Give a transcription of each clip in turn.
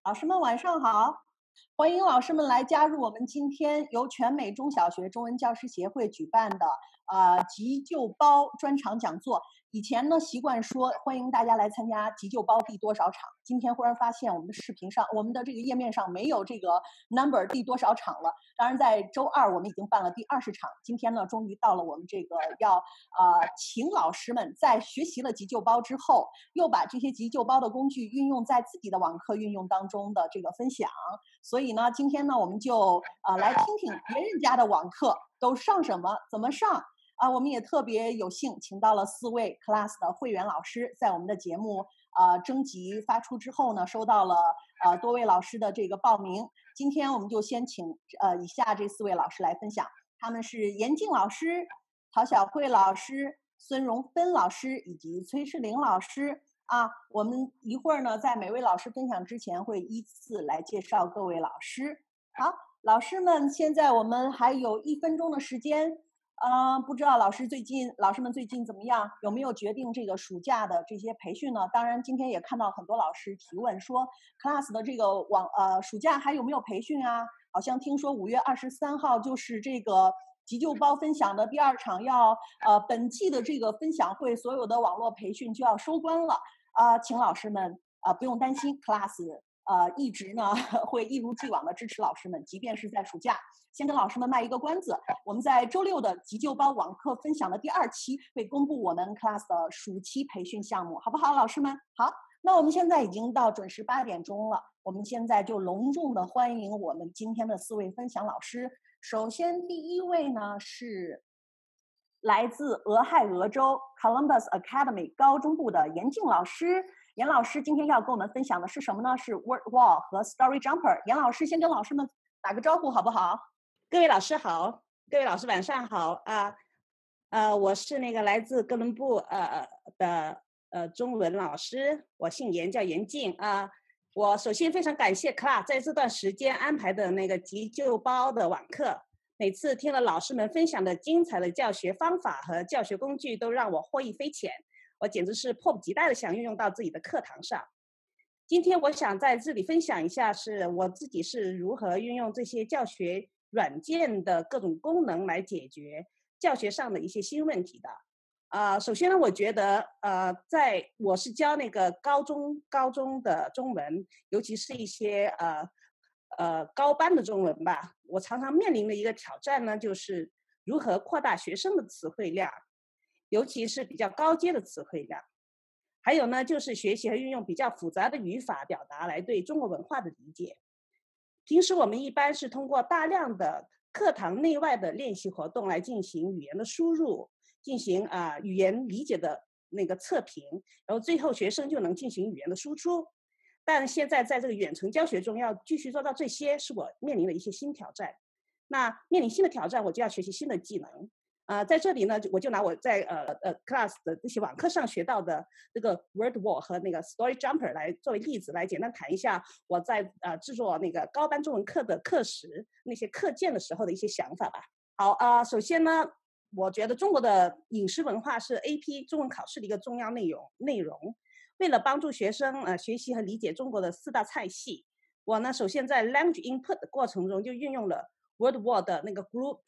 老师们晚上好，欢迎老师们来加入我们今天由全美中小学中文教师协会举办的急救包专场讲座。以前呢习惯说欢迎大家来参加急救包第多少场，今天忽然发现我们的视频上，我们的这个页面上没有这个 number 第多少场了。当然在周二我们已经办了第20场，今天呢终于到了我们这个要请老师们在学习了急救包之后，又把这些急救包的工具运用在自己的网课运用当中的这个分享。所以呢今天呢我们就来听听别人家的网课都上什么，怎么上。我们也特别有幸请到了4位 class 的会员老师，在我们的节目征集发出之后呢，收到了多位老师的这个报名。今天我们就先请以下这4位老师来分享，他们是严静老师、陶小慧老师、孙荣芬老师以及崔世玲老师。我们一会儿呢，在每位老师分享之前，会依次来介绍各位老师。好，老师们，现在我们还有1分钟的时间。不知道老师们最近怎么样？有没有决定这个暑假的这些培训呢？当然，今天也看到很多老师提问说 ，class 的这个暑假还有没有培训啊？好像听说5月23号就是这个急救包分享的第2场本季的这个分享会，所有的网络培训就要收官了。请老师们不用担心 ，class 一直呢会一如既往的支持老师们，即便是在暑假。先跟老师们卖一个关子，我们在周6的急救包网课分享的第2期会公布我们 class 的暑期培训项目，好不好，老师们？好，那我们现在已经到准时8点钟了，我们现在就隆重的欢迎我们今天的4位分享老师。首先第1位呢是来自俄亥俄州 Columbus Academy 高中部的严静老师。严老师今天要跟我们分享的是什么呢？是 Word Wall 和 Story Jumper。严老师先跟老师们打个招呼好不好？ 各位老师好，各位老师晚上好我是那个来自哥伦布的中文老师，我姓严，叫严静我首先非常感谢 class 在这段时间安排的那个急救包的网课，每次听了老师们分享的精彩的教学方法和教学工具，都让我获益匪浅，我简直是迫不及待的想运用到自己的课堂上。今天我想在这里分享一下，是我自己是如何运用这些教学软件的各种功能来解决教学上的一些新问题的。首先呢，我觉得我是教那个高中的中文，尤其是一些高班的中文吧，我常常面临的一个挑战呢，就是如何扩大学生的词汇量，尤其是比较高阶的词汇量。还有呢，就是学习和运用比较复杂的语法表达来对中国文化的理解。平时我们一般是通过大量的课堂内外的练习活动来进行语言的输入，进行语言理解的那个测评，然后最后学生就能进行语言的输出。但现在在这个远程教学中要继续做到这些，是我面临的一些新挑战。那面临新的挑战，我就要学习新的技能。在这里呢，我就拿我在class 的这些网课上学到的这个 Word Wall 和那个 Story Jumper 来作为例子，来简单谈一下我在制作那个高班中文课的课时那些课件的时候的一些想法吧。好首先呢，我觉得中国的饮食文化是 AP 中文考试的一个重要内容。为了帮助学生学习和理解中国的4大菜系，我呢首先在 language input 的过程中就运用了Word Wall 的那个 group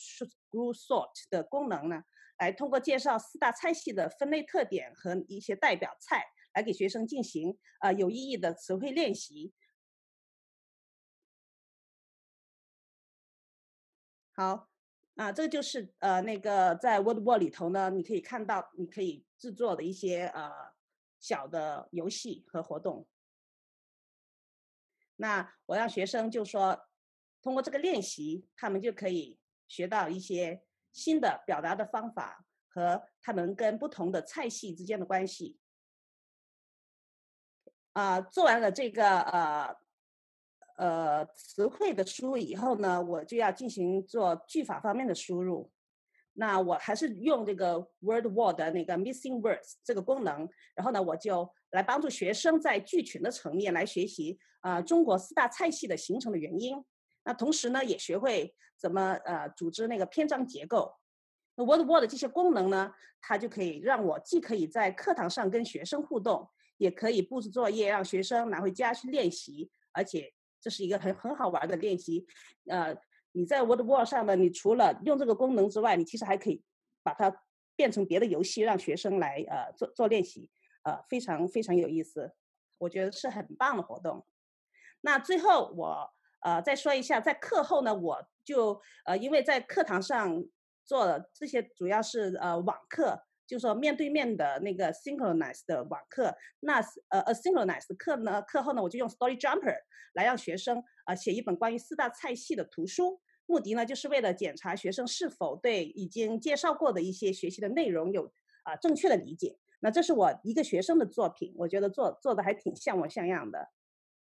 sort 的功能呢，来通过介绍4大菜系的分类特点和一些代表菜，来给学生进行有意义的词汇练习。好，这个就是那个在 Word Wall 里头呢，你可以看到你可以制作的一些小的游戏和活动。那我让学生就说，通过这个练习，他们就可以学到一些新的表达的方法和他们跟不同的菜系之间的关系。做完了这个词汇的输入以后呢，我就要进行做句法方面的输入。那我还是用这个 Word Wall 的那个 Missing Words 这个功能，然后呢，我就来帮助学生在句群的层面来学习中国4大菜系的形成的原因。那同时呢，也学会怎么组织那个篇章结构。那 Word Wall 的这些功能呢，它就可以让我既可以在课堂上跟学生互动，也可以布置作业让学生拿回家去练习， 而且这是一个很好玩的练习。你在 WordWall 上呢，你除了用这个功能之外，你其实还可以把它变成别的游戏，让学生来做练习，非常非常有意思，我觉得是很棒的活动。那最后我再说一下，在课后呢，我就因为在课堂上做这些主要是网课，就是说面对面的那个 synchronized 的网课。那asynchronized 课呢，课后呢我就用 Story Jumper 来让学生写一本关于4大菜系的图书。目的呢，就是为了检查学生是否对已经介绍过的一些学习的内容有正确的理解。那这是我一个学生的作品，我觉得做的还挺像模像样的。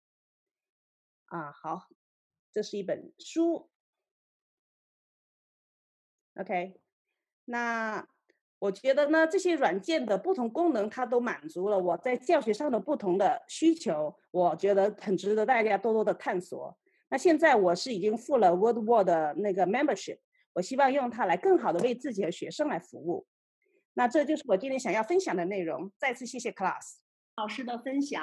好，这是一本书。OK，那我觉得呢，这些软件的不同功能，它都满足了我在教学上的不同的需求，我觉得很值得大家多多的探索。那现在我是已经付了 WordWall 的那个 membership， 我希望用它来更好的为自己的学生来服务。那这就是我今天想要分享的内容。再次谢谢 Class 老师的分享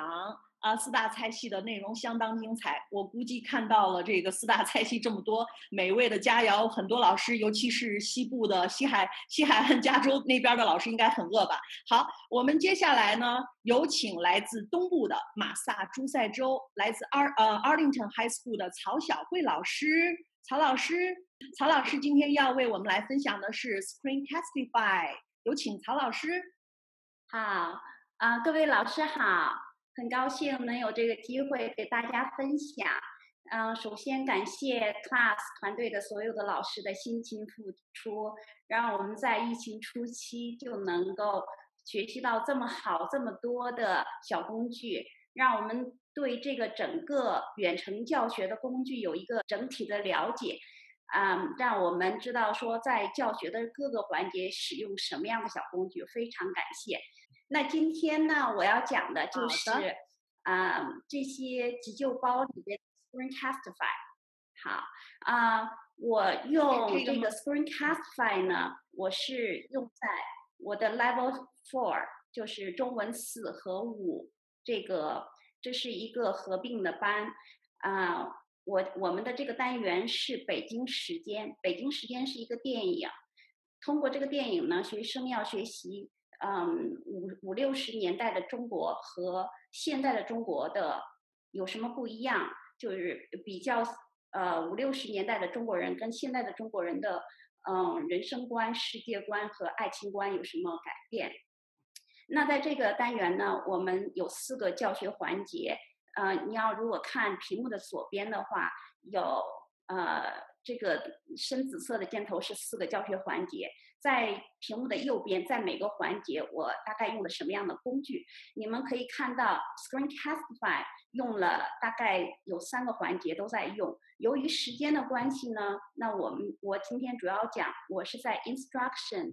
4大菜系的内容相当精彩。我估计看到了这个4大菜系这么多美味的佳肴，很多老师，尤其是西部的西海岸加州那边的老师应该很饿吧？好，我们接下来呢，有请来自东部的马萨诸塞州，来自Arlington High School 的曹晓慧老师。曹老师今天要为我们来分享的是 Screencastify， 有请曹老师。 好各位老师好，很高兴能有这个机会给大家分享。首先感谢 Class 团队的所有的老师的辛勤付出，让我们在疫情初期就能够学习到这么好这么多的小工具，让我们对这个整个远程教学的工具有一个整体的了解。让我们知道说在教学的各个环节使用什么样的小工具，非常感谢。那今天呢，我要讲的就是这些急救包里边 Screencastify。好我用这个 Screencastify 呢，我是用在我的 Level 4，就是中文4和5，这是一个合并的班。我们的这个单元是北京时间，北京时间是一个电影，通过这个电影呢，学生要学习五六十年代的中国和现在的中国的有什么不一样，就是比较五六十年代的中国人跟现在的中国人的人生观、世界观和爱情观有什么改变。那在这个单元呢，我们有4个教学环节。你要如果看屏幕的左边的话，有这个深紫色的箭头是4个教学环节，在屏幕的右边，在每个环节我大概用了什么样的工具，你们可以看到 Screencastify 用了大概有3个环节都在用。由于时间的关系呢，那我今天主要讲我是在 Instruction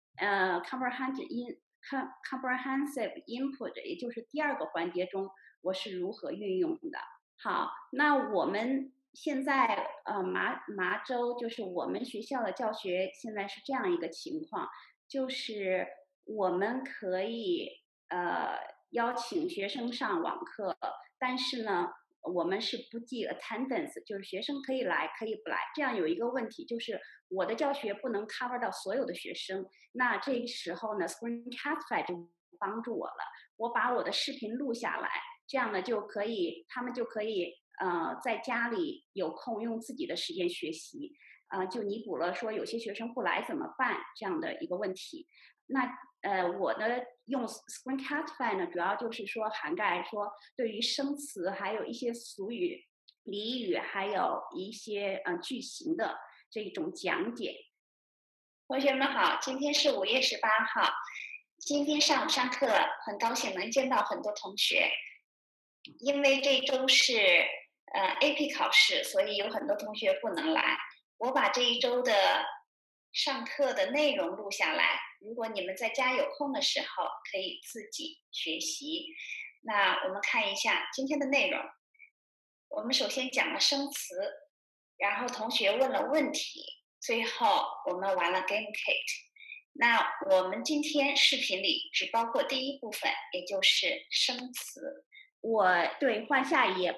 Comprehensive Input， 也就是第2个环节中我是如何运用的。好，那我们现在麻州就是我们学校的教学现在是这样一个情况，就是我们可以邀请学生上网课，但是呢我们是不计 attendance， 就是学生可以来可以不来。这样有一个问题，就是我的教学不能 cover 到所有的学生，那这个时候呢 Screencastify 就帮助我了，我把我的视频录下来，这样呢他们就可以在家里有空用自己的时间学习，就弥补了说有些学生不来怎么办这样的一个问题。那我呢用 Screencastify 呢，主要就是说涵盖说对于生词，还有一些俗语、俚语，还有一些句型的这种讲解。 同学们好，今天是5月18号，今天上课很高兴能见到很多同学，因为这周是AP 考试，所以有很多同学不能来。我把这一周的上课的内容录下来，如果你们在家有空的时候可以自己学习。那我们看一下今天的内容。我们首先讲了生词，然后同学问了问题，最后我们玩了 Game Kit。那我们今天视频里只包括第1部分，也就是生词。 对，换下一页吧。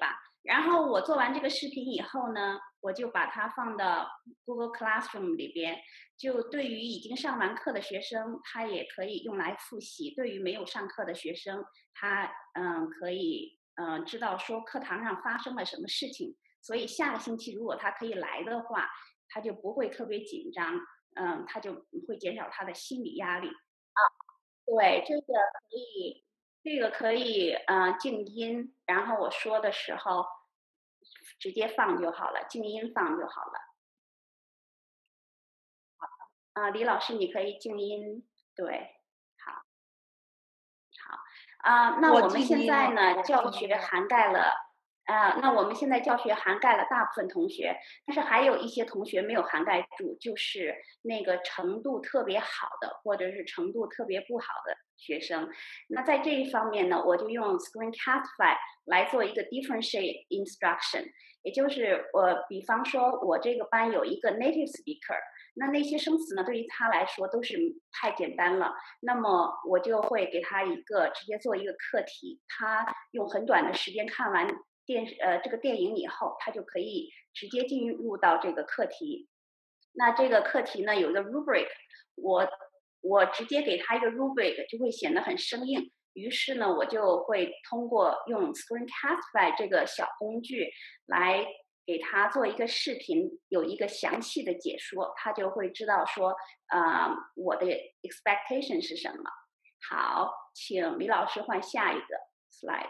然后我做完这个视频以后呢，我就把它放到 Google Classroom 里边，就对于已经上完课的学生，他也可以用来复习；对于没有上课的学生，他可以知道说课堂上发生了什么事情。所以下个星期如果他可以来的话，他就不会特别紧张，他就会减少他的心理压力。对，这个可以静音，然后我说的时候直接放就好了，静音放就好了。李老师，你可以静音，对，好，那我们现在呢教学涵盖了。那我们现在教学涵盖了大部分同学，但是还有一些同学没有涵盖住，就是那个程度特别好的，或者是程度特别不好的学生。那在这一方面呢，我就用 Screencastify 来做一个 differentiate instruction， 也就是比方说我这个班有一个 native speaker， 那些生词呢对于他来说都是太简单了，那么我就会给他直接做一个课题，他用很短的时间看完这个电影以后，他就可以直接进入到这个课题。那这个课题呢有一个 rubric， 我直接给他一个 rubric 就会显得很生硬。于是呢，我就会通过用 Screencastify 这个小工具来给他做一个视频，有一个详细的解说，他就会知道说，我的 expectation 是什么。好，请李老师换下一个 slide。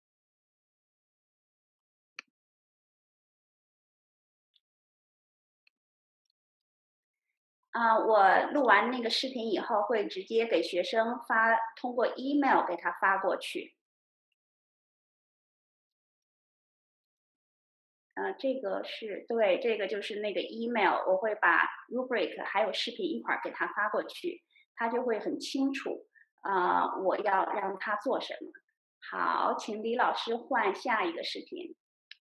我录完那个视频以后，会直接给学生通过 email 给他发过去。这个就是那个 email， 我会把 rubric 还有视频一块儿给他发过去，他就会很清楚我要让他做什么。好，请李老师换下一个视频。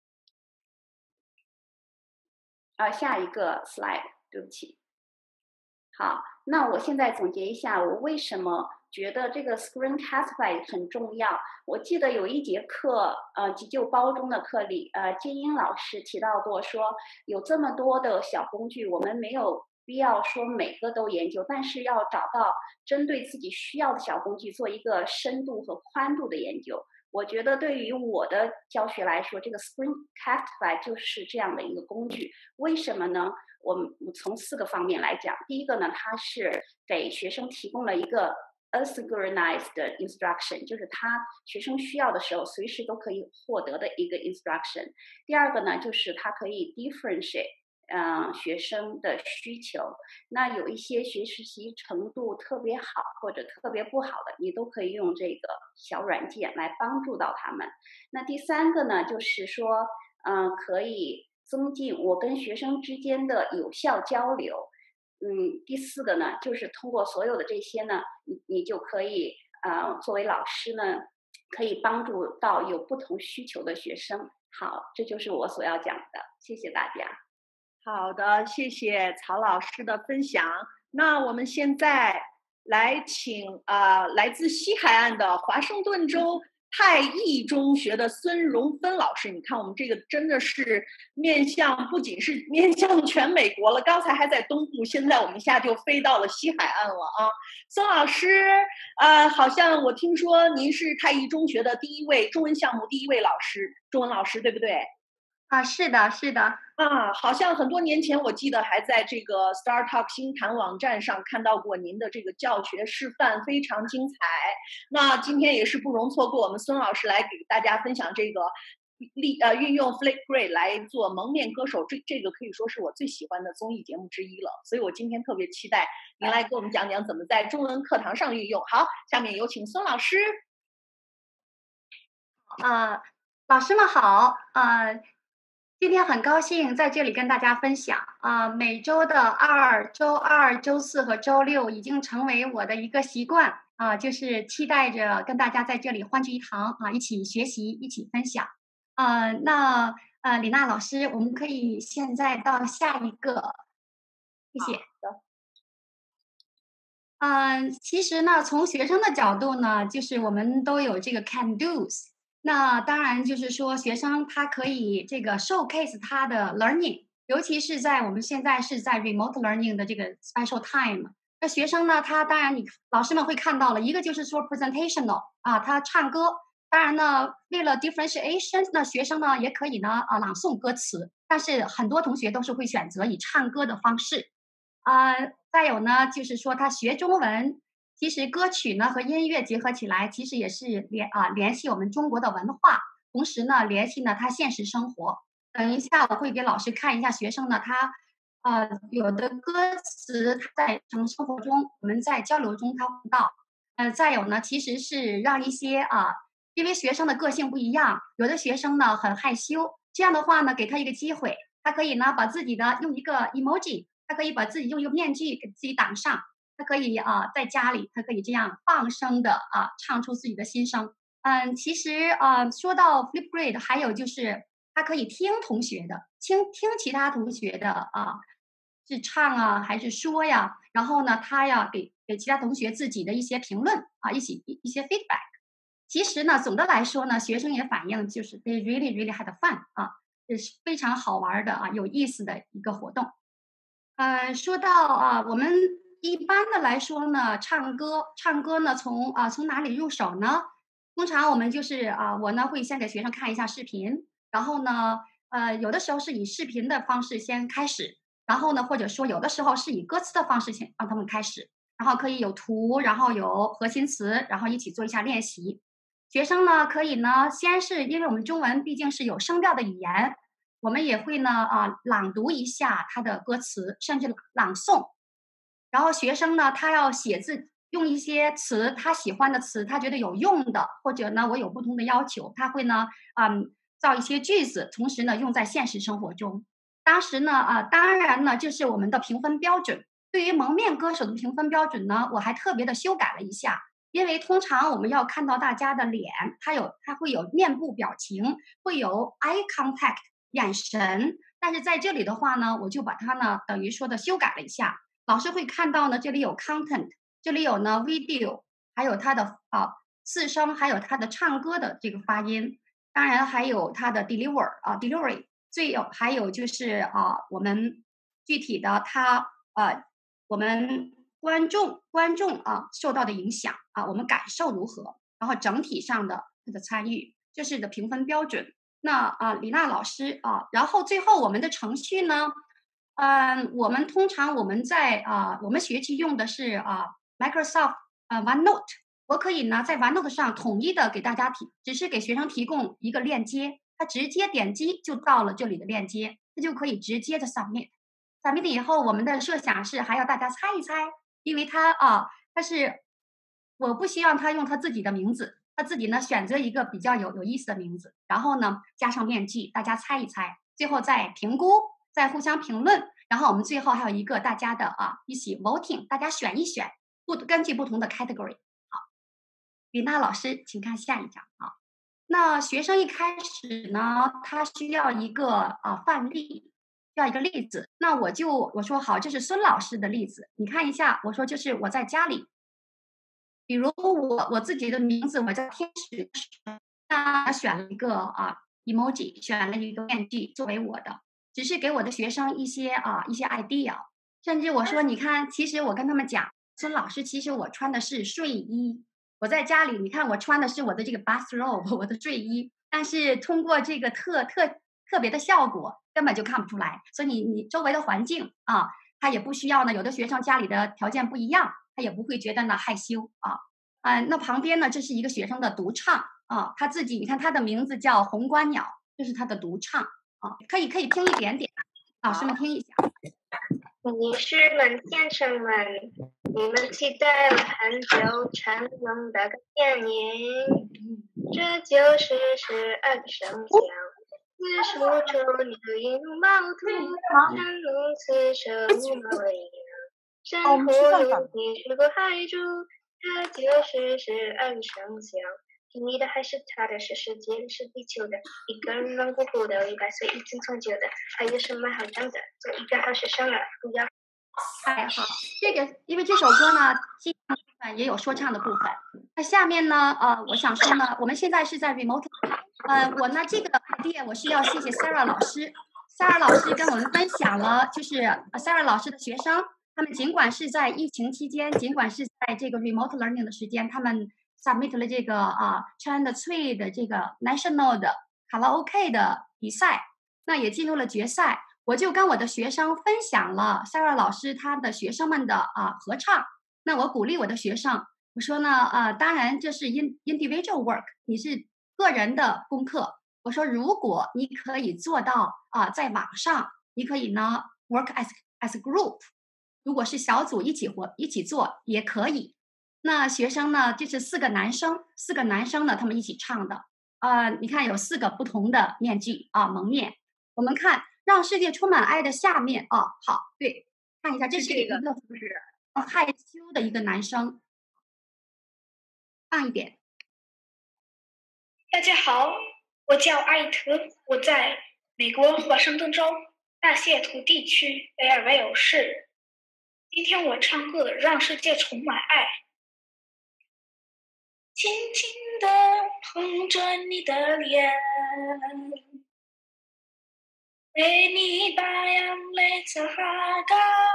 下一个 slide， 对不起。好，那我现在总结一下，我为什么觉得这个 Screencastify 很重要。我记得有一节课，急救包中的课里，金英老师提到过说，有这么多的小工具，我们没有必要说每个都研究，但是要找到针对自己需要的小工具，做一个深度和宽度的研究。我觉得对于我的教学来说，这个 Screencastify 就是这样的一个工具。为什么呢？我们从4个方面来讲。第一个呢，它是给学生提供了一个 asynchronized instruction， 就是学生需要的时候随时都可以获得的一个 instruction。第二个呢，就是它可以 differentiate学生的需求。那有一些学习程度特别好或者特别不好的，你都可以用这个小软件来帮助到他们。那第3个呢，就是说可以增进我跟学生之间的有效交流。第4个呢，就是通过所有的这些呢，你就可以作为老师呢，可以帮助到有不同需求的学生。好，这就是我所要讲的，谢谢大家。 好的，谢谢曹老师的分享。那我们现在来请来自西海岸的华盛顿州泰义中学的孙荣芬老师。你看，我们这个真的是不仅是面向全美国了，刚才还在东部，现在我们一下就飞到了西海岸了啊。孙老师，好像我听说您是泰义中学的中文项目第一位中文老师，对不对？ 是的，是的。 好像很多年前，我记得还在这个 StarTalk 新谈网站上看到过您的这个教学示范，非常精彩。那今天也是不容错过我们孙老师来给大家分享这个运用 Flipgrid 来做蒙面歌手，这个可以说是我最喜欢的综艺节目之一了。所以我今天特别期待您来给我们讲讲怎么在中文课堂上运用。好，下面有请孙老师。 老师们好，今天很高兴在这里跟大家分享每周的周二、周4和周6已经成为我的一个习惯就是期待着跟大家在这里欢聚一堂一起学习，一起分享。那李娜老师，我们可以现在到下一个，谢谢。其实呢，从学生的角度呢，就是我们都有这个 can do's。 那当然就是说，学生他可以这个 showcase 他的 learning，尤其是在我们现在是在 remote learning 的这个 special time。那学生呢，他当然老师们会看到了，一个就是说 presentational 啊，他唱歌。当然呢，为了 differentiation， 那学生呢也可以呢朗诵歌词，但是很多同学都是会选择以唱歌的方式。再有呢，就是说他学中文。其实歌曲呢和音乐结合起来，其实也是联系我们中国的文化，同时呢联系呢他现实生活。等一下我会给老师看一下学生呢他有的歌词他在日常生活中我们在交流中他会到。再有呢其实是让一些因为学生的个性不一样，有的学生呢很害羞，这样的话呢给他一个机会，他可以呢把自己的用一个 emoji， 他可以把自己用一个面具给自己挡上。他可以在家里，他可以这样放声的唱出自己的心声。其实说到 Flipgrid， 还有就是他可以听同学的，听其他同学的是唱还是说呀？然后呢，他要给其他同学自己的一些评论一些 feedback。其实呢，总的来说呢，学生也反映就是 they really had fun 这是非常好玩的有意思的一个活动。说到我们一般的来说呢，唱歌呢，从哪里入手呢？通常我们就是我呢会先给学生看一下视频，然后呢，有的时候是以视频的方式先开始，然后呢，或者说有的时候是以歌词的方式先让他们开始，然后可以有图，然后有核心词，然后一起做一下练习。学生呢可以呢，先是因为我们中文毕竟是有声调的语言，我们也会呢朗读一下它的歌词，甚至朗诵。然后学生呢，他要写字，用一些词，他喜欢的词，他觉得有用的，或者呢，我有不同的要求，他会呢，造一些句子，同时呢，用在现实生活中。当时呢，当然呢，这是我们的评分标准。对于蒙面歌手的评分标准呢，我还特别的修改了一下，因为通常我们要看到大家的脸，它会有面部表情，会有 eye contact 眼神，但是在这里的话呢，我就把它呢，等于说的修改了一下。老师会看到呢，这里有 content， 这里有呢 video， 还有它的四声，还有它的唱歌的这个发音，当然还有它的 delivery， 还有就是我们具体的我们观众受到的影响我们感受如何，然后整体上的它的参与，这是的评分标准。那李娜老师然后最后我们的程序呢？我们通常我们在我们学期用的是Microsoft OneNote， 我可以呢在 OneNote 上统一的给大家只是给学生提供一个链接，他直接点击就到了这里的链接，他就可以直接的 submit 以后，我们的设想是还要大家猜一猜，因为我不希望他用他自己的名字，他自己呢选择一个比较有意思的名字，然后呢加上面具，大家猜一猜，最后再评估。再互相评论，然后我们最后还有一个大家的一起 voting， 大家选一选，根据不同的 category。好，李娜老师，请看下一张那学生一开始呢，他需要一个范例，需要一个例子。那我说好，这是孙老师的例子，你看一下，我说这是我在家里，比如我自己的名字我叫天使，那选了一个emoji， 选了一个面具作为我的。只是给我的学生一些idea， 甚至我说，你看，其实我跟他们讲，孙老师，其实我穿的是睡衣，我在家里，你看我穿的是我的这个 bathrobe， 我的睡衣，但是通过这个特别的效果，根本就看不出来。所以你周围的环境他也不需要呢。有的学生家里的条件不一样，他也不会觉得呢害羞那旁边呢，这是一个学生的独唱他自己，你看他的名字叫红观鸟，这是他的独唱。可以听一点点，老师们听一下。 女士们、先生们，你们期待了很久成龙的电影，这就是12个生肖。字数中牛引猫兔，成龙刺蛇无毛尾羊，山火有你是个海猪，这就是12个生肖。听你的还是他的，是世界的，是地球的，一个人软乎乎的，100岁已经长久的，还有什么好讲的？做一个好学生啊，不要。 好，因为这首歌呢， 部分，也有说唱的部分。那下面呢，我想说呢，我们现在是在 remote，我呢这个 idea 我是要谢谢 Sarah 老师，Sarah 老师跟我们分享了，就是 Sarah 老师的学生，他们尽管是在疫情期间，尽管是在这个 remote learning 的时间，他们 submit 了这个China 3的这个 national 的卡拉 OK 的比赛，那也进入了决赛。我就跟我的学生分享了 Sarah 老师他的学生们的合唱。那我鼓励我的学生，我说呢当然这是 individual work， 你是个人的功课。我说如果你可以做到在网上，你可以呢 work as a group， 如果是小组一起做也可以。那学生呢，这是4个男生呢，他们一起唱的。你看有4个不同的面具蒙面。我们看让世界充满爱的下面好，对，看一下，这是一个害羞的一个男生。放一点。 大家好，我叫阿伊特，我在美国华盛顿州大谢图地区北尔维尔市。今天我唱歌让世界充满爱。轻轻地碰着你的脸，为你把眼泪擦干。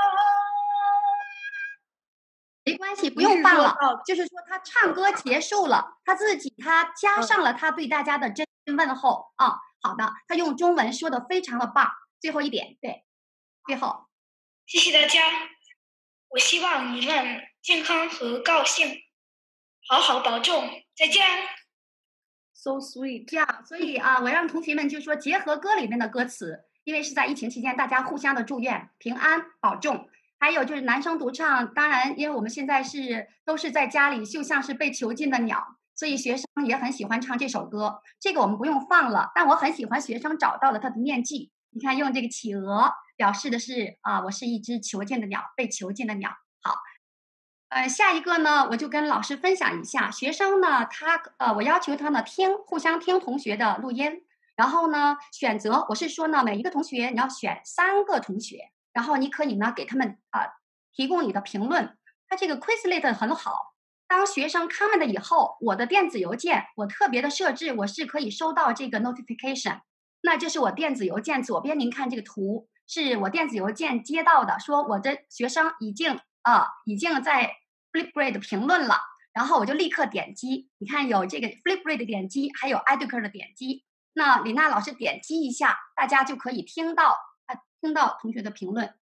没关系，不用放了。就是说他唱歌结束了，他加上了他对大家的真问候好的，他用中文说的非常的棒。最后一点，对，最后， 谢谢大家。我希望你们健康和高兴，好好保重，再见。 So sweet， 这样，所以我让同学们就说结合歌里面的歌词，因为是在疫情期间，大家互相的祝愿平安保重。还有就是男生独唱，当然，因为我们现在都是在家里，就像是被囚禁的鸟，所以学生也很喜欢唱这首歌。这个我们不用放了，但我很喜欢学生找到了他的面具。你看，用这个企鹅表示的是我是一只囚禁的鸟，被囚禁的鸟。好，下一个呢，我就跟老师分享一下，学生呢，我要求他呢互相听同学的录音，然后呢选择，我是说呢，每一个同学你要选3个同学。然后你可以呢给他们提供你的评论，它这个 Quizlet 很好。当学生 comment 以后，我的电子邮件我特别的设置，我是可以收到这个 notification。那这是我电子邮件，左边您看这个图是我电子邮件接到的，说我的学生已经在 Flipgrid 评论了，然后我就立刻点击，你看有这个 Flipgrid 的点击，还有 Educate 的点击。那李娜老师点击一下，大家就可以听到同学的评论，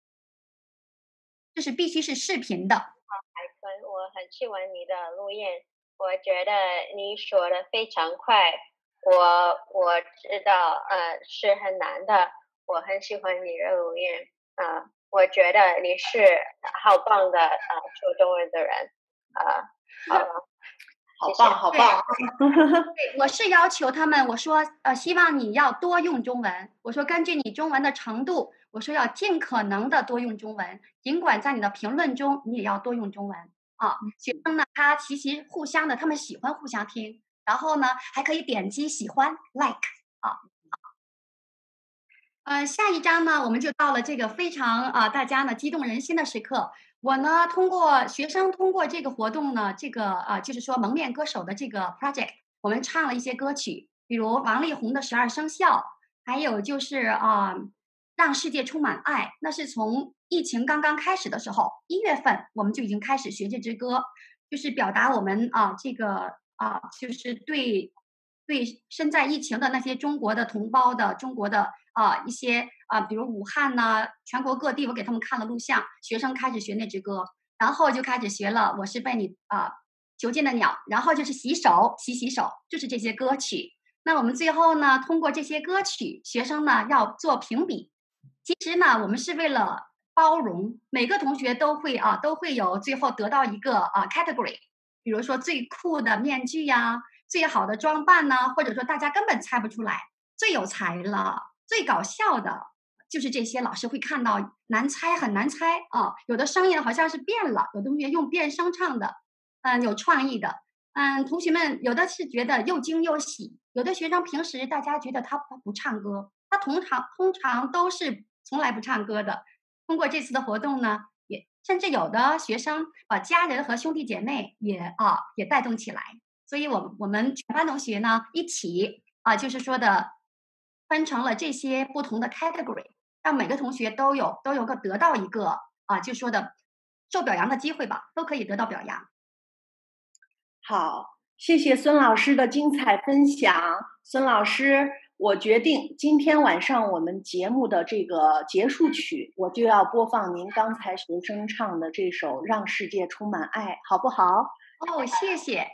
这是必须是视频的。 海豚，我很喜欢你的录音，我觉得你说的非常快，我知道是很难的，我很喜欢你的录音我觉得你是好棒的说中文的人好棒，好棒！ 对，我是要求他们，我说希望你要多用中文。我说根据你中文的程度，我说要尽可能的多用中文。尽管在你的评论中，你也要多用中文学生呢，他其实互相的，他们喜欢互相听，然后呢，还可以点击喜欢 like 下一章呢，我们就到了这个非常大家呢激动人心的时刻。我呢，学生通过这个活动呢，这个就是说蒙面歌手的这个 project， 我们唱了一些歌曲，比如王力宏的12生肖，还有就是让世界充满爱。那是从疫情刚刚开始的时候，1月份我们就已经开始学这支歌，就是表达我们这个就是对身在疫情的那些中国的同胞的中国的一些比如武汉呐，全国各地，我给他们看了录像，学生开始学那支歌，然后就开始学了我是被你囚禁的鸟，然后就是洗手，就是这些歌曲。那我们最后呢，通过这些歌曲，学生呢要做评比。其实呢，我们是为了包容，每个同学都会有最后得到一个category， 比如说最酷的面具呀，最好的装扮呢，或者说大家根本猜不出来，最有才了，最搞笑的，就是这些老师会看到难猜，很难猜有的声音好像是变了，有的同学用变声唱的，有创意的，同学们有的是觉得又惊又喜，有的学生平时大家觉得他不唱歌，他通常都是从来不唱歌的。通过这次的活动呢，也甚至有的学生把家人和兄弟姐妹也带动起来。所以我们全班同学呢一起就是说的分成了这些不同的 category， 让每个同学都有得到一个就说的受表扬的机会吧，都可以得到表扬。 好，谢谢孙老师的精彩分享。孙老师，我决定今天晚上我们节目的这个结束曲，我就要播放您刚才学生唱的这首《让世界充满爱》，好不好？ 哦，谢谢。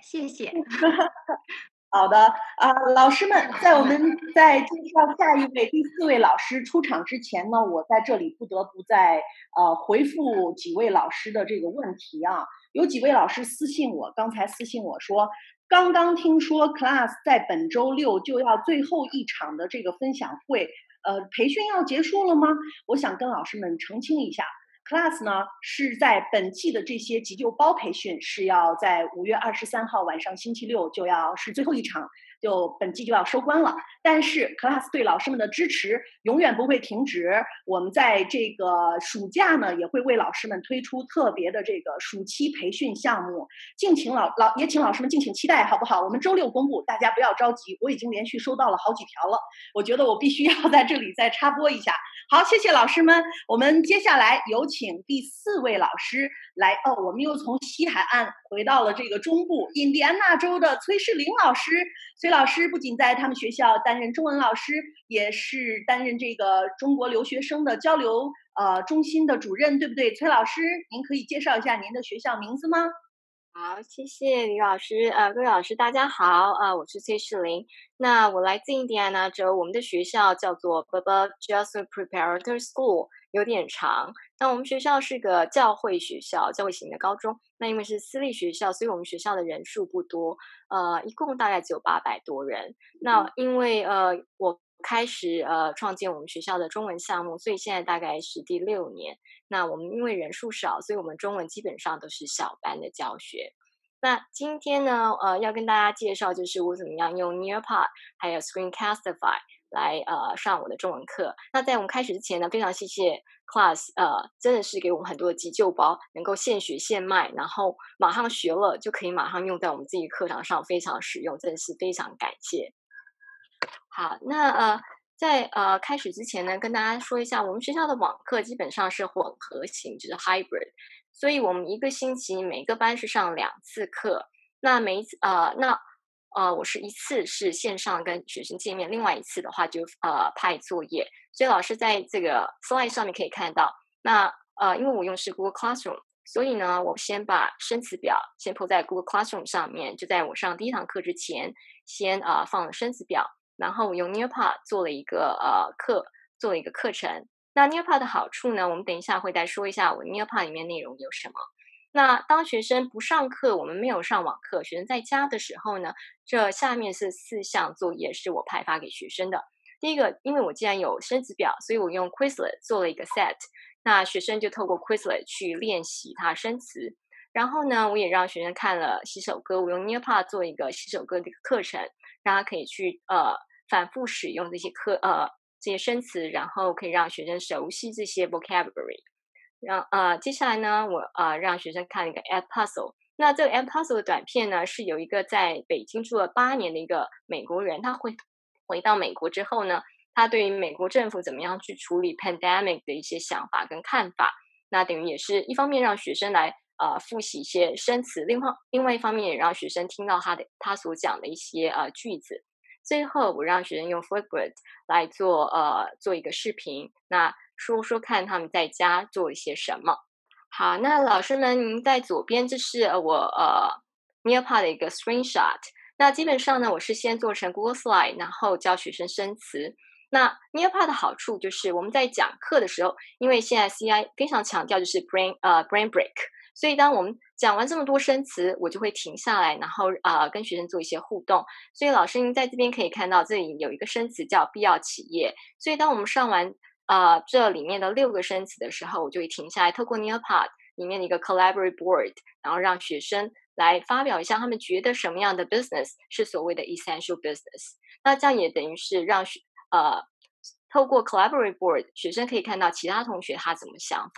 好的，老师们，在我们在介绍下一位第4位老师出场之前呢，我在这里不得不再回复几位老师的这个问题啊。有几位老师刚才私信我说，刚刚听说 class 在本周6就要最后一场的这个分享会，培训要结束了吗？我想跟老师们澄清一下。class 呢是在本季的这些急救包培训是要在5月23号晚上星期六就要是最后一场，就本季就要收官了。但是 class 对老师们的支持永远不会停止，我们在这个暑假呢也会为老师们推出特别的这个暑期培训项目，敬请也请老师们敬请期待，好不好？我们周6公布，大家不要着急，我已经连续收到了好几条了，我觉得我必须要在这里再插播一下。好，谢谢老师们，我们接下来有请第4位老师来。我们又从西海岸回到了这个中部印第安纳州的崔世林老师。崔老师不仅在他们学校担任中文老师，也是担任这个中国留学生的交流中心的主任，对不对？崔老师，您可以介绍一下您的学校名字吗？ 好，谢谢李老师。各位老师大家好，我是崔世林。那我来自印第安纳州，我们的学校叫做 Bubba Jesuit Preparatory School， 有点长。那我们学校是个教会学校，教会型的高中。那因为是私立学校，所以我们学校的人数不多，一共大概只有800多人。那因为我开始创建我们学校的中文项目，所以现在大概是第6年。那我们因为人数少，所以我们中文基本上都是小班的教学。那今天呢，要跟大家介绍就是我怎么样用 Nearpod 还有 Screencastify 来上我的中文课。那在我们开始之前呢，非常谢谢 Class， 真的是给我们很多的急救包，能够现学现卖，然后马上学了就可以马上用在我们自己课堂上，非常实用，真的是非常感谢。好，那在开始之前呢，跟大家说一下，我们学校的网课基本上是混合型，就是 hybrid， 所以我们一个星期每个班是上2次课。那每一次我是一次是线上跟学生见面，另外一次的话就派作业。所以老师在这个 slide 上面可以看到，那因为我用是 Google Classroom， 所以呢，我先把生词表先铺在 Google Classroom 上面，就在我上第1堂课之前，先放了生词表。然后我用 Nearpod 做了一个课程。那 Nearpod 的好处呢，我们等一下会再说一下我 Nearpod 里面内容有什么。那当学生不上课，我们没有上网课，学生在家的时候呢，这下面是4项作业是我派发给学生的。第一个，因为我既然有生词表，所以我用 Quizlet 做了一个 set， 那学生就透过 Quizlet 去练习它生词。然后呢，我也让学生看了洗手歌，我用 Nearpod 做一个洗手歌的课程，让他可以去反复使用这些生词，然后可以让学生熟悉这些 vocabulary。接下来呢，我让学生看一个 Ed Puzzle。那这个 Ed Puzzle 的短片呢，是有一个在北京住了8年的一个美国人，他回到美国之后呢，他对于美国政府怎么样去处理 pandemic 的一些想法跟看法。那等于也是一方面让学生来复习一些生词，另外一方面也让学生听到他所讲的一些句子。最后我让学生用 Flipgrid 来做一个视频，那说说看他们在家做一些什么。好，那老师们，您在左边这是我Nearpod 的一个 screenshot。那基本上呢，我是先做成 Google Slide， 然后教学生生词。那 Nearpod 的好处就是我们在讲课的时候，因为现在 CI 非常强调就是 brain break， 所以当我们讲完这么多生词，我就会停下来，然后跟学生做一些互动。所以老师您在这边可以看到，这里有一个生词叫必要企业。所以当我们上完这里面的6个生词的时候，我就会停下来，透过 Nearpod 里面的一个 Collaborate Board， 然后让学生来发表一下他们觉得什么样的 business 是所谓的 essential business。那这样也等于是让透过 Collaborate Board， 学生可以看到其他同学他怎么想法。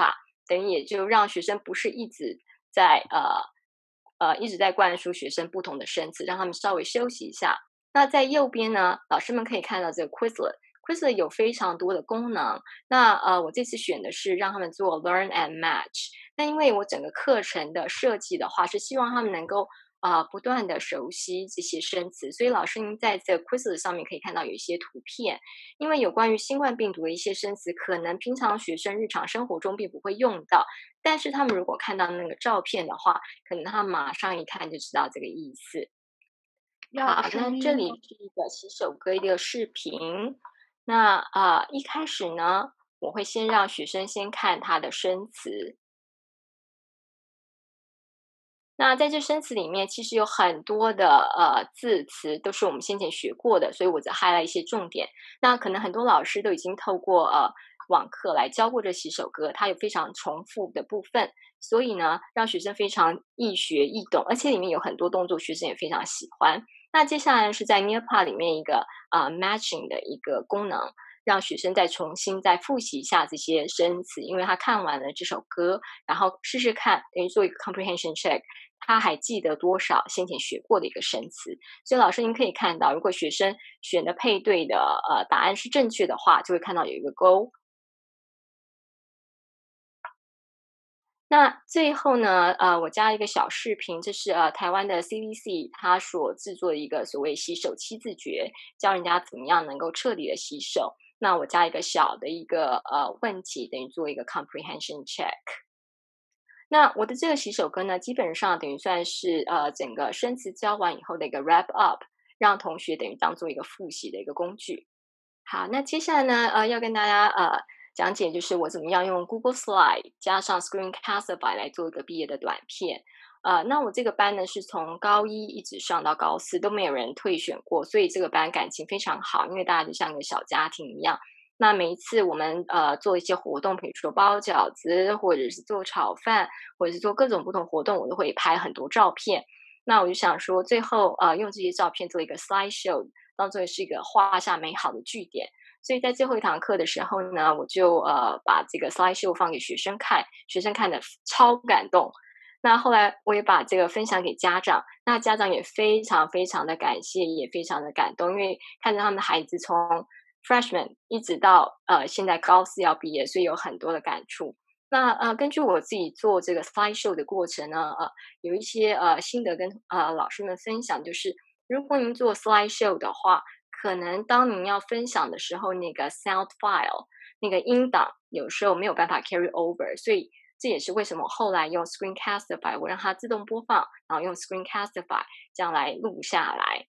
等于也就让学生不是一直在灌输学生不同的生词，让他们稍微休息一下。那在右边呢，老师们可以看到这个 Quizlet 有非常多的功能。那我这次选的是让他们做 Learn and Match。那因为我整个课程的设计的话，是希望他们能够不断的熟悉这些生词，所以老师您在这个 Quizlet 上面可以看到有一些图片，因为有关于新冠病毒的一些生词，可能平常学生日常生活中并不会用到，但是他们如果看到那个照片的话，可能他们马上一看就知道这个意思。好，那这里是一个洗手歌一个视频。那一开始呢，我会先让学生先看它的生词。那在这生词里面，其实有很多的字词都是我们先前学过的，所以我只highlight一些重点。那可能很多老师都已经透过网课来教过这洗手歌，它有非常重复的部分，所以呢，让学生非常易学易懂，而且里面有很多动作，学生也非常喜欢。那接下来是在 Nearpod 里面一个matching 的一个功能，让学生再重新再复习一下这些生词，因为他看完了这首歌，然后试试看，等于做一个 comprehension check， 他还记得多少先前学过的一个生词。所以老师您可以看到，如果学生选的配对的答案是正确的话，就会看到有一个勾。那最后呢，我加了一个小视频，这是台湾的 CDC 它所制作的一个所谓洗手7字诀，教人家怎么样能够彻底的洗手。那我加一个小的一个问题，等于做一个 comprehension check。那我的这个洗手歌呢，基本上等于算是整个生词教完以后的一个 wrap up， 让同学等于当做一个复习的一个工具。好，那接下来呢，要跟大家讲解就是我怎么样用 Google Slide 加上 Screencastify 来做一个毕业的短片。那我这个班呢是从高1一直上到高4都没有人退选过，所以这个班感情非常好，因为大家就像个小家庭一样。那每一次我们做一些活动，比如说包饺子，或者是做炒饭，或者是做各种不同活动，我都会拍很多照片。那我就想说，最后用这些照片做一个 slideshow， 当做是一个画下美好的句点。所以在最后一堂课的时候呢，我就把这个 slideshow 放给学生看，学生看的超感动。那后来我也把这个分享给家长，那家长也非常非常的感谢，也非常的感动，因为看着他们的孩子从 freshman 一直到现在高4要毕业，所以有很多的感触。那根据我自己做这个 slideshow 的过程呢，有一些心得跟老师们分享，就是如果您做 slideshow 的话，可能当您要分享的时候，那个 sound file 那个音档有时候没有办法 carry over， 所以这也是为什么后来用 Screencastify， 我让它自动播放，然后用 Screencastify 这样来录下来。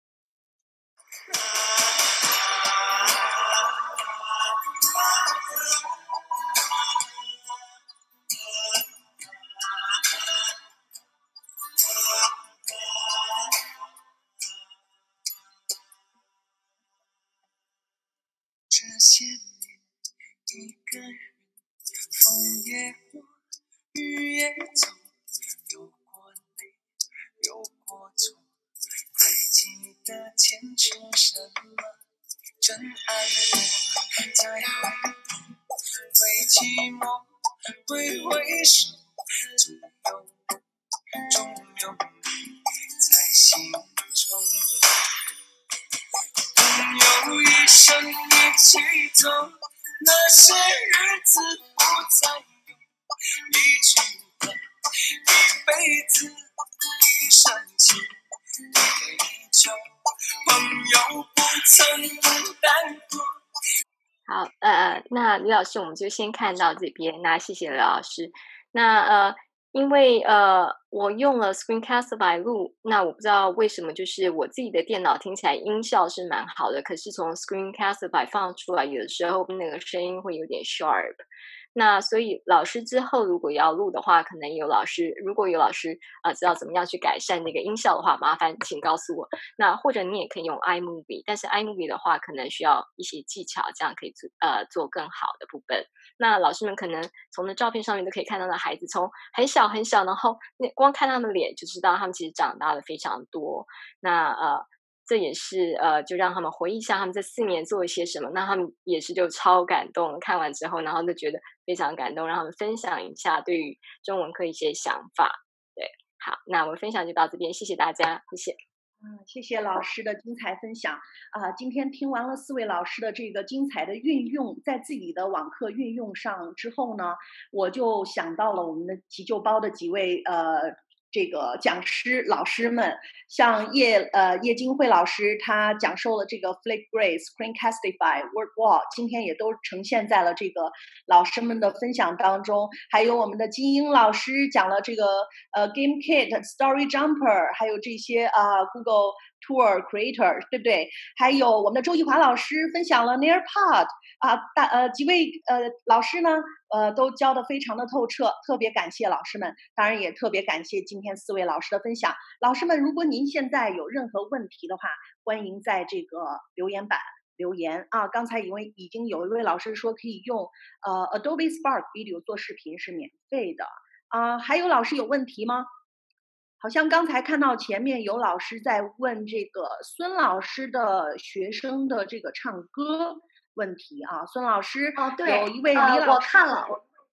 这些年一个人，风也过，雨也走，有过泪，有过错，还记得坚持什么？真爱过，再回头，会寂寞，会回首，总有你在心中。朋友一生一起走，那些日子不再有，离去的一辈子，一生情，一杯一酒，朋友不曾孤单过。 好，那吕老师，我们就先看到这边。那谢谢吕老师。那因为我用了 Screencastify 录，那我不知道为什么，就是我自己的电脑听起来音效是蛮好的，可是从 Screencastify 放出来，有的时候那个声音会有点 sharp。那所以老师之后如果要录的话，可能如果有老师知道怎么样去改善那个音效的话，麻烦请告诉我。那或者你也可以用 iMovie， 但是 iMovie 的话可能需要一些技巧，这样可以做更好的部分。那老师们可能从那照片上面都可以看到那孩子从很小很小，然后光看他们的脸就知道他们其实长大了非常多。那这也是就让他们回忆一下他们这4年做了些什么。那他们也是就超感动，看完之后，然后就觉得非常感动，让他们分享一下对于中文课一些想法。对，好，那我们分享就到这边，谢谢大家，谢谢。 谢谢老师的精彩分享今天听完了4位老师的这个精彩的运用，在自己的网课运用上之后呢，我就想到了我们的急救包的几位这个讲师老师们，像叶金慧老师，他讲授了这个 Flipgrid、Screencastify、Wordwall， 今天也都呈现在了这个老师们的分享当中。还有我们的金英老师讲了这个GameKit、Story Jumper， 还有这些Google Tour Creator， 对不对？还有我们的周一华老师分享了 Nearpod 几位老师呢都教得非常的透彻，特别感谢老师们，当然也特别感谢今天4位老师的分享。老师们，如果您现在有任何问题的话，欢迎在这个留言板留言刚才已经有一位老师说可以用Adobe Spark Video 做视频是免费的还有老师有问题吗？好像刚才看到前面有老师在问这个孙老师的学生的这个唱歌问题孙老师对， 有一位李老师我看了，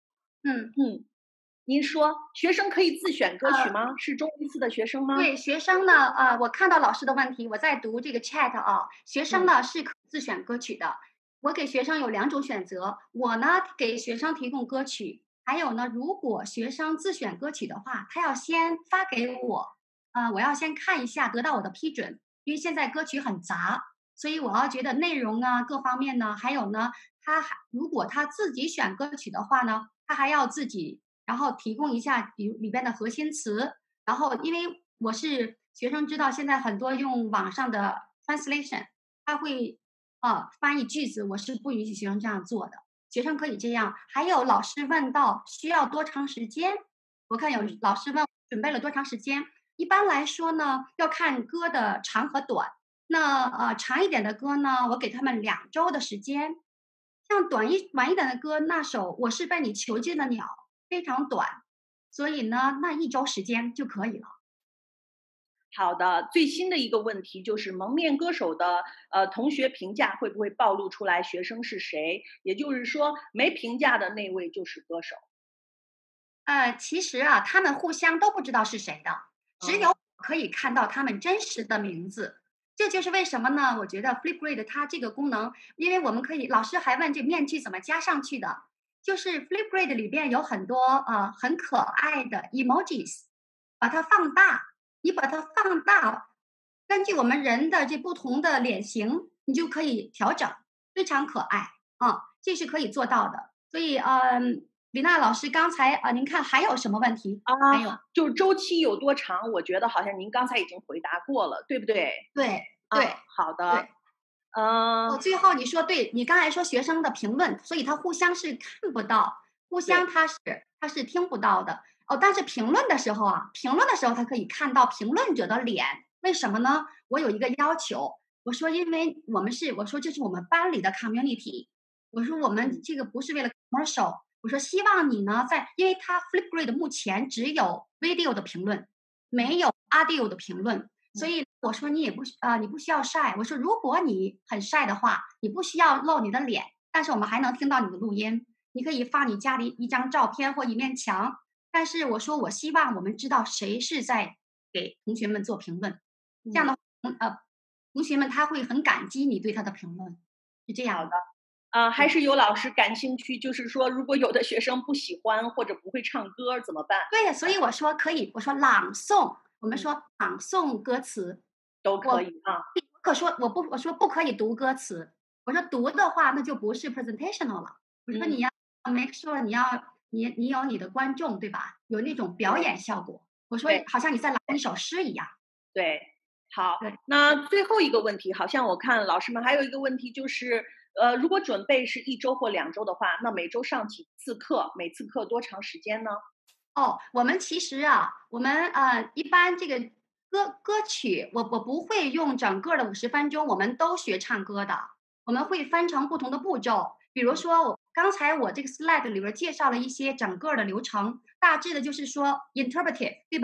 您说学生可以自选歌曲吗？是中一次的学生吗？ 对，学生呢我看到老师的问题，我在读这个 chat 学生呢是可自选歌曲的。我给学生有2种选择，我呢给学生提供歌曲，还有呢，如果学生自选歌曲的话，他要先发给我，我要先看一下，得到我的批准，因为现在歌曲很杂，所以我要觉得内容各方面呢，还有呢，如果他自己选歌曲的话呢，他还要自己然后提供一下比如里边的核心词，然后因为我是学生知道现在很多用网上的 translation， 他会翻译句子，我是不允许学生这样做的。学生可以这样。还有老师问到需要多长时间，我看有老师问准备了多长时间。一般来说呢，要看歌的长和短。那长一点的歌呢，我给他们2周的时间。像晚一点的歌，那首《我是被你囚禁的鸟》非常短，所以呢，那1周时间就可以了。 好的，最新的一个问题就是蒙面歌手的同学评价会不会暴露出来学生是谁？也就是说，没评价的那位就是歌手。 其实他们互相都不知道是谁的，只有可以看到他们真实的名字。这就是为什么呢？我觉得 Flipgrid 它这个功能，因为我们可以，老师还问这面具怎么加上去的，就是 Flipgrid 里边有很多很可爱的 emojis， 把它放大。你把它放大，根据我们人的这不同的脸型，你就可以调整，非常可爱这是可以做到的。所以李娜老师刚才您看还有什么问题还有就是周期有多长？我觉得好像您刚才已经回答过了，对不对？ 对好的。 最后你说对，你刚才说学生的评论，所以他互相是看不到，互相他是听不到的。但是评论的时候他可以看到评论者的脸，为什么呢？我有一个要求，我说因为我说这是我们班里的 community， 我说我们这个不是为了 commercial， 我说希望你呢因为它 Flipgrid 目前只有 video 的评论，没有 audio 的评论，所以我说你不需要晒，我说如果你很晒的话，你不需要露你的脸，但是我们还能听到你的录音，你可以放你家里一张照片或一面墙。但是我说，我希望我们知道谁是在给同学们做评论，这样的话，同学们他会很感激你对他的评论，是这样的。还是有老师感兴趣，就是说，如果有的学生不喜欢或者不会唱歌怎么办？ 对，所以我说可以，我说朗诵，我们说朗诵歌词都可以我说不可以读歌词，我说读的话那就不是 presentational 了。我说你要 make sure 你有你的观众，对吧？有那种表演效果。我说好像你在朗一首诗一样。 对，好。那最后一个问题，好像我看老师们还有一个问题就是，如果准备是1周或2周的话，那每周上几次课？每次课多长时间呢？ 我们其实我们一般这个歌曲，我不会用整个的50分钟，我们都学唱歌的，我们会分成不同的步骤。比如说刚才我这个 slide 里边介绍了一些整个的流程，大致的就是说 interpretive， 对吧？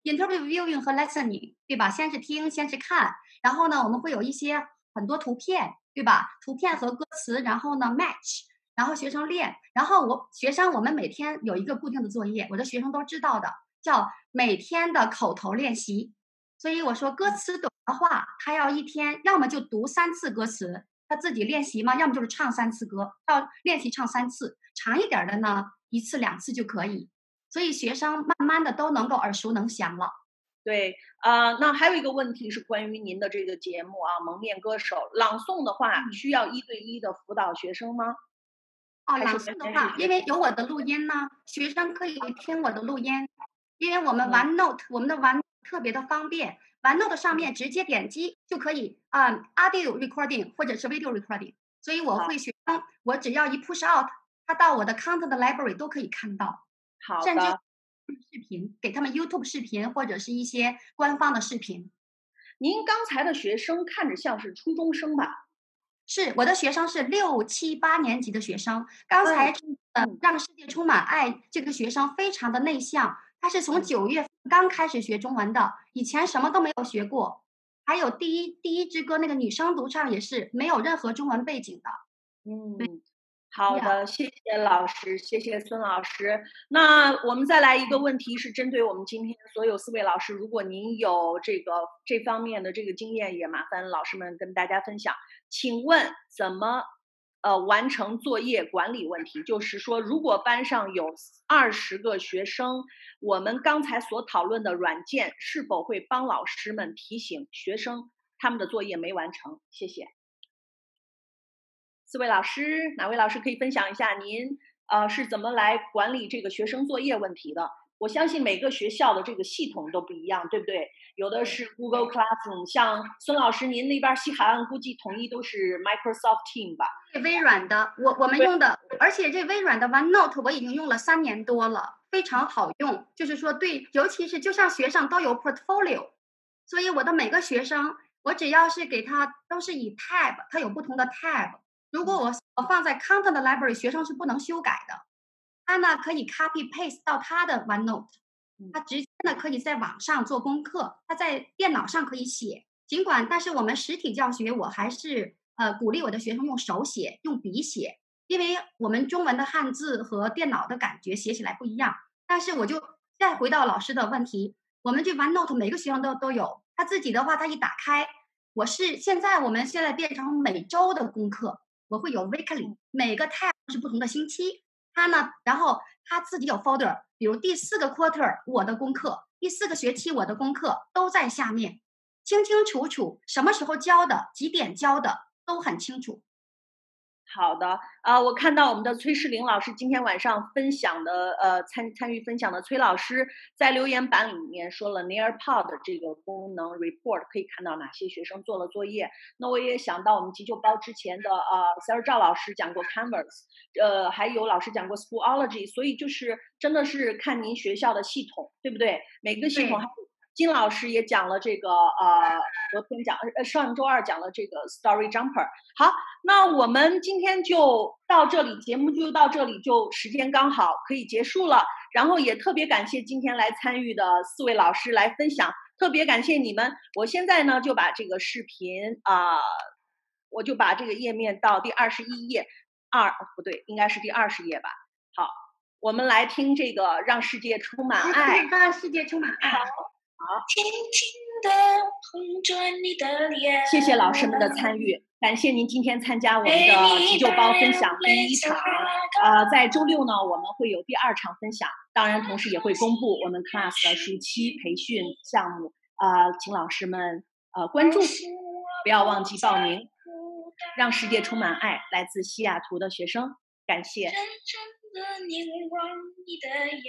interviewing 和 listening， 对吧？先是听，先是看，然后呢，我们会有一些很多图片，对吧？图片和歌词，然后呢 match， 然后学生练，然后我们每天有一个固定的作业，我的学生都知道的，叫每天的口头练习。所以我说歌词短的话，他要一天要么就读3次歌词，他自己练习嘛，要么就是唱3次歌，要练习唱3次。长一点的呢，1次2次就可以。所以学生慢慢的都能够耳熟能详了。 对，那还有一个问题是关于您的这个节目啊，蒙面歌手朗诵的话，需要1对1的辅导学生吗？ 朗诵的话，因为有我的录音呢，学生可以听我的录音，因为我们OneNote，我们的OneNote特别的方便，OneNote上面直接点击就可以audio recording 或者是 video recording， 所以我会学生，我只要一 push out， 他到我的 content library 都可以看到， 好的， 甚至视频给他们 YouTube 视频或者是一些官方的视频。 您刚才的学生看着像是初中生吧？ 是，我的学生是6、7、8年级的学生。刚才让世界充满爱这个学生非常的内向，他是从9月份刚开始学中文的，以前什么都没有学过。还有第一支歌那个女生独唱也是没有任何中文背景的。 好的，谢谢老师，谢谢孙老师。那我们再来一个问题，是针对我们今天所有4位老师，如果您有这方面的这个经验，也麻烦老师们跟大家分享。请问怎么完成作业管理问题？就是说，如果班上有20个学生，我们刚才所讨论的软件是否会帮老师们提醒学生他们的作业没完成？谢谢。4位老师，哪位老师可以分享一下您是怎么来管理这个学生作业问题的？我相信每个学校的这个系统都不一样，对不对？有的是 Google Classroom， 像孙老师您那边西海岸估计统一都是 Microsoft Team 吧？ 微软的，我们用的，而且这微软的 OneNote 我已经用了3年多了，非常好用。就是说对，尤其是就像学生都有 portfolio， 所以我的每个学生，我只要是给他都是以 tab， 它有不同的 tab。如果我放在 content library， 学生是不能修改的。他呢可以 copy paste 到他的 OneNote， 他直接呢可以在网上做功课，他在电脑上可以写。但是我们实体教学，我还是鼓励我的学生用手写，用笔写，因为我们中文的汉字和电脑的感觉写起来不一样。但是我就再回到老师的问题，我们这 OneNote 每个学生都有，他自己的话他一打开，我们现在变成每周的功课。我会有 weekly， 每个 tab 是不同的星期，然后他自己有 folder， 比如第4个 quarter 我的功课，第4个学期我的功课都在下面，清清楚楚，什么时候教的，几点教的都很清楚。 好的，我看到我们的崔世玲老师今天晚上分享的，参与分享的崔老师在留言板里面说了 Nearpod 这个功能 report 可以看到哪些学生做了作业。那我也想到我们急救包之前的Sarah 赵老师讲过 Canvas，还有老师讲过 Schoology， 所以就是真的是看您学校的系统，对不对？每个系统还有金老师也讲了这个昨天上周2讲了这个 Story Jumper。好，那我们今天就到这里，节目就到这里，就时间刚好可以结束了。然后也特别感谢今天来参与的4位老师来分享，特别感谢你们。我现在呢就把这个视频我就把这个页面到第21页，不对，应该是第20页吧。好，我们来听这个让世界充满爱， 让世界充满爱。 好， 轻轻地碰着你的脸。 谢谢老师们的参与，感谢您今天参加我们的急救包分享第1场。在周6呢，我们会有第2场分享，当然同时也会公布我们 class 的暑期培训项目，请老师们关注，不要忘记报名。让世界充满爱，来自西雅图的学生，感谢。 深深地凝望你的眼。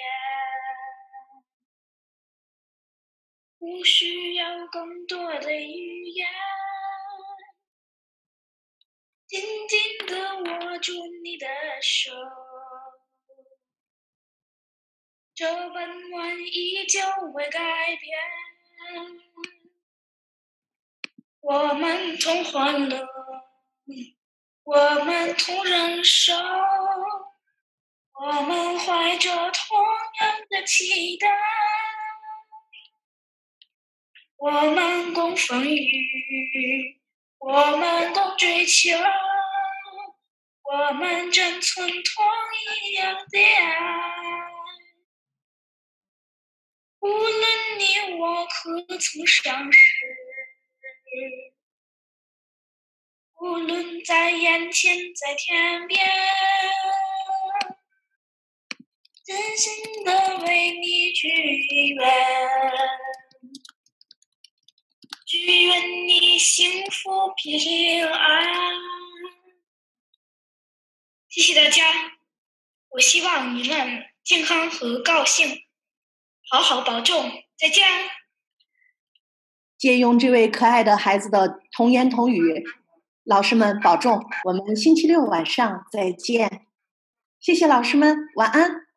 不需要更多的语言，紧紧地握住你的手，这温暖依旧未改变。我们同欢乐，我们同忍受，我们怀着同样的期待。 我们共风雨，我们共追求，我们珍存同一样的爱。无论你我何曾相识，无论在眼前在天边，真心的为你许愿，祝愿你幸福平安。谢谢大家，我希望你们健康和高兴，好好保重，再见。 借用这位可爱的孩子的童言童语，老师们保重，我们星期六晚上再见。谢谢老师们，晚安。